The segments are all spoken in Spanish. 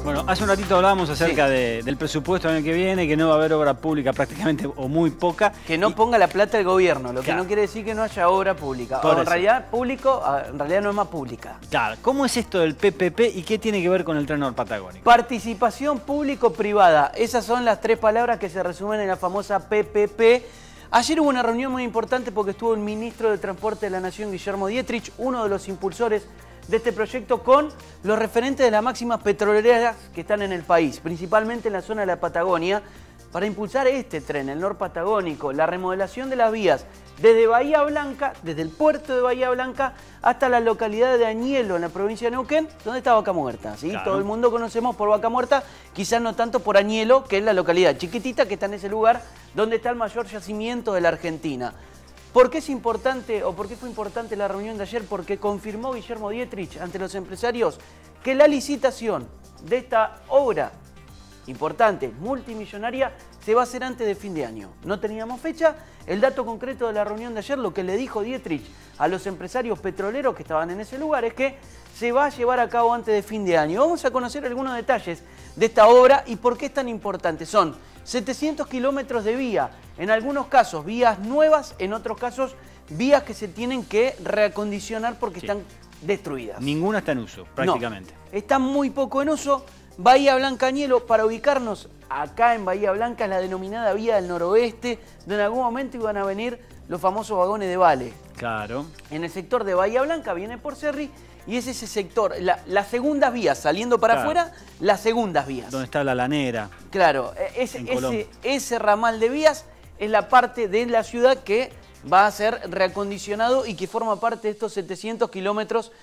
Bueno, hace un ratito hablábamos acerca del presupuesto del año que viene, que no va a haber obra pública prácticamente o muy poca. Que no ponga la plata el gobierno, lo que no quiere decir que no haya obra pública. O en realidad, en realidad no es más pública. Claro, ¿cómo es esto del PPP y qué tiene que ver con el tren norpatagónico? Participación público-privada. Esas son las tres palabras que se resumen en la famosa PPP. Ayer hubo una reunión muy importante porque estuvo el ministro de Transporte de la Nación, Guillermo Dietrich, uno de los impulsores de este proyecto, con los referentes de las máximas petroleras que están en el país, principalmente en la zona de la Patagonia, para impulsar este tren, el norpatagónico, la remodelación de las vías desde Bahía Blanca, desde el puerto de Bahía Blanca hasta la localidad de Añelo, en la provincia de Neuquén, donde está Vaca Muerta. ¿Sí? Claro. Todo el mundo conocemos por Vaca Muerta, quizás no tanto por Añelo, que es la localidad chiquitita que está en ese lugar donde está el mayor yacimiento de la Argentina. ¿Por qué es importante o por qué fue importante la reunión de ayer? Porque confirmó Guillermo Dietrich ante los empresarios que la licitación de esta obra importante, multimillonaria, se va a hacer antes de fin de año. No teníamos fecha. El dato concreto de la reunión de ayer, lo que le dijo Dietrich a los empresarios petroleros que estaban en ese lugar, es que se va a llevar a cabo antes de fin de año. Vamos a conocer algunos detalles de esta obra y por qué es tan importante. Son 700 kilómetros de vía, en algunos casos vías nuevas, en otros casos vías que se tienen que reacondicionar porque están destruidas. Ninguna está en uso, prácticamente. No, está muy poco en uso. Bahía Blanca Añelo, para ubicarnos acá en Bahía Blanca, es la denominada vía del noroeste, donde en algún momento iban a venir los famosos vagones de Vale. Claro. En el sector de Bahía Blanca viene por Cerri y es ese sector, las segundas vías, saliendo para afuera, las segundas vías. Donde está la lanera. Claro, ese ramal de vías es la parte de la ciudad que va a ser reacondicionado y que forma parte de estos 700 kilómetros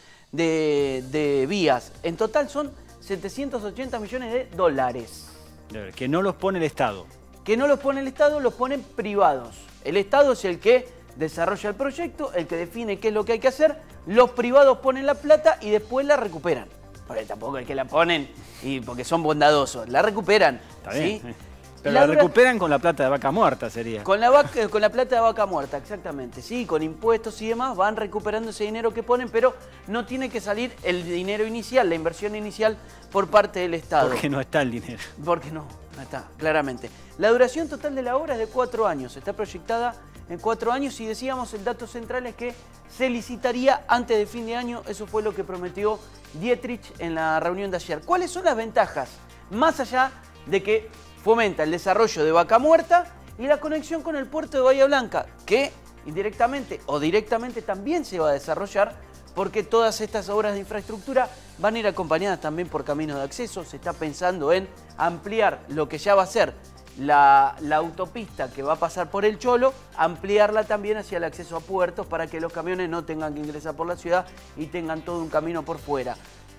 de vías. En total son 780 millones de dólares. Que no los pone el Estado. Que no los pone el Estado, los ponen privados. El Estado es el que desarrolla el proyecto, el que define qué es lo que hay que hacer. Los privados ponen la plata y después la recuperan. Porque tampoco es que la ponen y porque son bondadosos. La recuperan. Está bien. ¿Sí? Pero la recuperan con la plata de Vaca Muerta, sería. Con la plata de Vaca Muerta, exactamente. Sí, con impuestos y demás van recuperando ese dinero que ponen, pero no tiene que salir el dinero inicial, la inversión inicial por parte del Estado. Porque no está el dinero. Porque no está, claramente. La duración total de la obra es de 4 años. Está proyectada en 4 años y decíamos, el dato central es que se licitaría antes de fin de año. Eso fue lo que prometió Dietrich en la reunión de ayer. ¿Cuáles son las ventajas? Más allá de que fomenta el desarrollo de Vaca Muerta y la conexión con el puerto de Bahía Blanca, que indirectamente o directamente también se va a desarrollar porque todas estas obras de infraestructura van a ir acompañadas también por caminos de acceso. Se está pensando en ampliar lo que ya va a ser la autopista que va a pasar por el Cholo, ampliarla también hacia el acceso a puertos para que los camiones no tengan que ingresar por la ciudad y tengan todo un camino por fuera.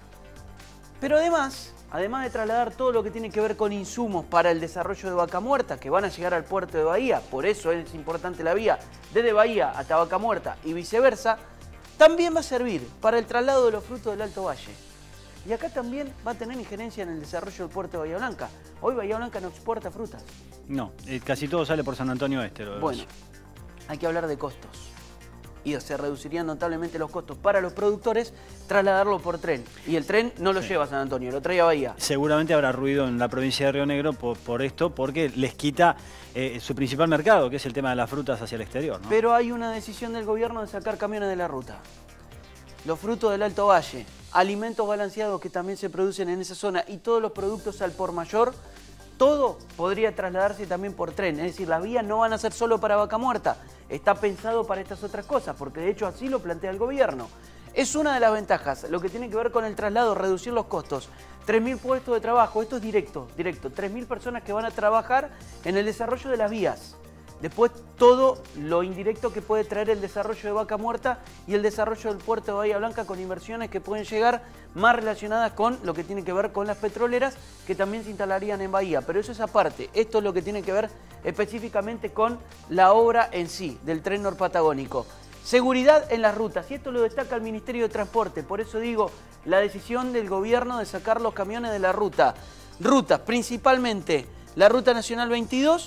Pero además de trasladar todo lo que tiene que ver con insumos para el desarrollo de Vaca Muerta, que van a llegar al puerto de Bahía, por eso es importante la vía desde Bahía hasta Vaca Muerta y viceversa, también va a servir para el traslado de los frutos del Alto Valle. Y acá también va a tener injerencia en el desarrollo del puerto de Bahía Blanca. Hoy Bahía Blanca no exporta frutas. No, casi todo sale por San Antonio Este. Bueno, hay que hablar de costos. Y se reducirían notablemente los costos para los productores trasladarlo por tren. Y el tren no lo lleva a San Antonio, lo trae a Bahía. Seguramente habrá ruido en la provincia de Río Negro por esto, porque les quita su principal mercado, que es el tema de las frutas hacia el exterior, ¿no? Pero hay una decisión del gobierno de sacar camiones de la ruta. Los frutos del Alto Valle, alimentos balanceados que también se producen en esa zona y todos los productos al por mayor, todo podría trasladarse también por tren. Es decir, las vías no van a ser solo para Vaca Muerta. Está pensado para estas otras cosas, porque de hecho así lo plantea el gobierno. Es una de las ventajas, lo que tiene que ver con el traslado, reducir los costos. 3.000 puestos de trabajo, esto es directo. 3.000 personas que van a trabajar en el desarrollo de las vías. Después todo lo indirecto que puede traer el desarrollo de Vaca Muerta y el desarrollo del puerto de Bahía Blanca con inversiones que pueden llegar más relacionadas con lo que tiene que ver con las petroleras que también se instalarían en Bahía. Pero eso es aparte. Esto es lo que tiene que ver específicamente con la obra en sí del tren norpatagónico. Seguridad en las rutas, y esto lo destaca el Ministerio de Transporte. Por eso digo, la decisión del gobierno de sacar los camiones de la ruta. Rutas, principalmente la Ruta Nacional 22,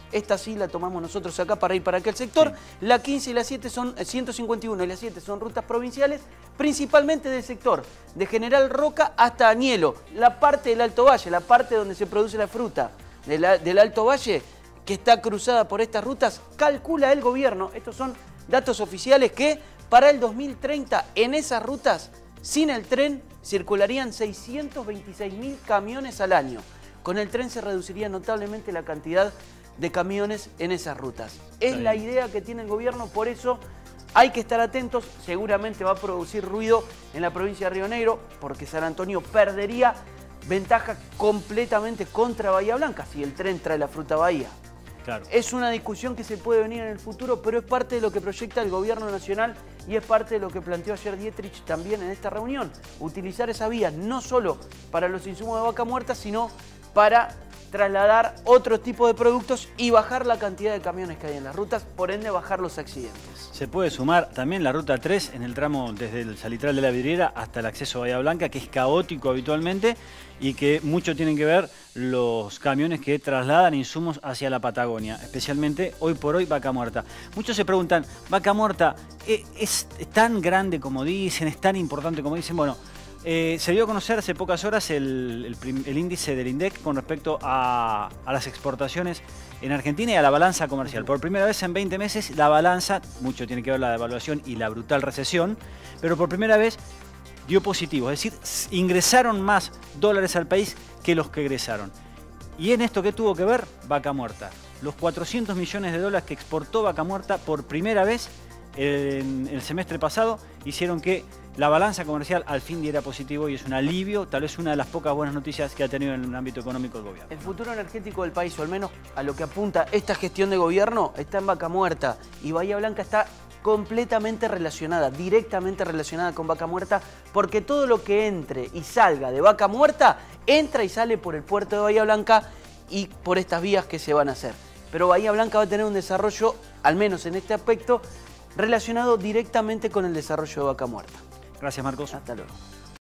Esta sí la tomamos nosotros acá para ir para aquel sector. Sí. La 15 y la 7 son 151 y la 7 son rutas provinciales, principalmente del sector de General Roca hasta Añelo. La parte del Alto Valle, la parte donde se produce la fruta del Alto Valle, que está cruzada por estas rutas, calcula el gobierno, estos son datos oficiales, que para el 2030 en esas rutas, sin el tren, circularían 626.000 camiones al año. Con el tren se reduciría notablemente la cantidad de camiones en esas rutas. Es la idea que tiene el gobierno, por eso hay que estar atentos. Seguramente va a producir ruido en la provincia de Río Negro, porque San Antonio perdería ventaja completamente contra Bahía Blanca si el tren trae la fruta a Bahía. Claro. Es una discusión que se puede venir en el futuro, pero es parte de lo que proyecta el gobierno nacional y es parte de lo que planteó ayer Dietrich también en esta reunión. Utilizar esa vía no solo para los insumos de vaca muerta, sino para trasladar otro tipo de productos y bajar la cantidad de camiones que hay en las rutas, por ende bajar los accidentes. Se puede sumar también la ruta 3 en el tramo desde el Salitral de la Vidriera hasta el acceso a Bahía Blanca, que es caótico habitualmente y que mucho tienen que ver los camiones que trasladan insumos hacia la Patagonia, especialmente hoy por hoy Vaca Muerta. Muchos se preguntan, ¿Vaca Muerta es tan grande como dicen, es tan importante como dicen? Bueno, se dio a conocer hace pocas horas el índice del INDEC con respecto a las exportaciones en Argentina y a la balanza comercial. Por primera vez en 20 meses la balanza, mucho tiene que ver la devaluación y la brutal recesión, pero por primera vez dio positivo, es decir, ingresaron más dólares al país que los que egresaron. ¿Y en esto qué tuvo que ver? Vaca Muerta. Los 400 millones de dólares que exportó Vaca Muerta por primera vez en el semestre pasado hicieron que la balanza comercial al fin diera positivo y es un alivio, tal vez una de las pocas buenas noticias que ha tenido en el ámbito económico el gobierno. El futuro energético del país, o al menos a lo que apunta esta gestión de gobierno, está en Vaca Muerta y Bahía Blanca está completamente relacionada, directamente relacionada con Vaca Muerta, porque todo lo que entre y salga de Vaca Muerta entra y sale por el puerto de Bahía Blanca y por estas vías que se van a hacer. Pero Bahía Blanca va a tener un desarrollo, al menos en este aspecto, relacionado directamente con el desarrollo de Vaca Muerta. Gracias, Marcos. Hasta luego.